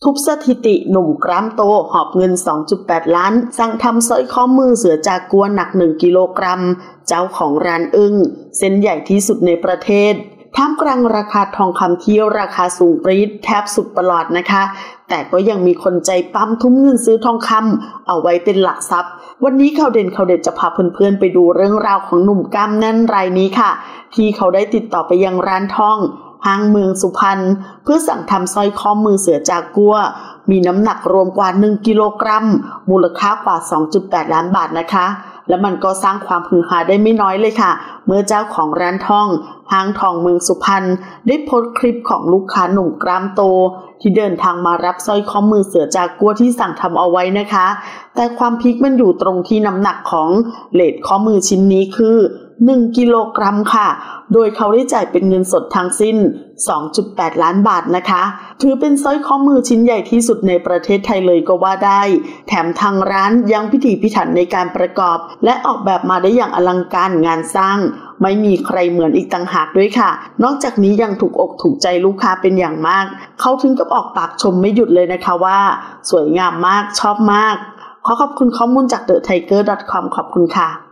ทุบสถิติหนุ่มกล้ามโตหอบเงิน 2.8 ล้านสั่งทำสร้อยข้อมือเสือจากัวหนัก 1 กิโลกรัมเจ้าของร้านอึ้งเส้นใหญ่ที่สุดในประเทศท่ามกลางราคาทองคำที่ราคาสูงปรี๊ดแทบสุดประหลาดนะคะแต่ก็ยังมีคนใจปั้มทุ่มเงินซื้อทองคำเอาไว้เป็นหลักทรัพย์วันนี้ข่าวเด่นจะพาเพื่อนๆไปดูเรื่องราวของหนุ่มกล้ามแน่นรายนี้ค่ะที่เขาได้ติดต่อไปยังร้านทองห้างเมืองสุพรรณเพื่อสั่งทำสร้อยข้อมือเสือจากัวมีน้ำหนักรวมกว่า 1 กิโลกรัมมูลค่ากว่า 2.8 ล้านบาทนะคะและมันก็สร้างความฮือฮาได้ไม่น้อยเลยค่ะเมื่อเจ้าของร้านทองห้างทองเมืองสุพรรณได้โพสต์คลิปของลูกค้าหนุ่มกล้ามโตที่เดินทางมารับสร้อยข้อมือเสือจากัวที่สั่งทำเอาไว้นะคะแต่ความพีคมันอยู่ตรงที่น้ำหนักของเลทข้อมือชิ้นนี้คือ1 กิโลกรัมค่ะโดยเขาได้จ่ายเป็นเงินสดทั้งสิ้น 2.8 ล้านบาทนะคะถือเป็นสร้อยข้อมือชิ้นใหญ่ที่สุดในประเทศไทยเลยก็ว่าได้แถมทางร้านยังพิถีพิถันในการประกอบและออกแบบมาได้อย่างอลังการงานสร้างไม่มีใครเหมือนอีกต่างหากด้วยค่ะนอกจากนี้ยังถูกอกถูกใจลูกค้าเป็นอย่างมากเขาถึงกับออกปากชมไม่หยุดเลยนะคะว่าสวยงามมากชอบมากขอขอบคุณข้อมูลจาก thetiger.com ขอบคุณค่ะ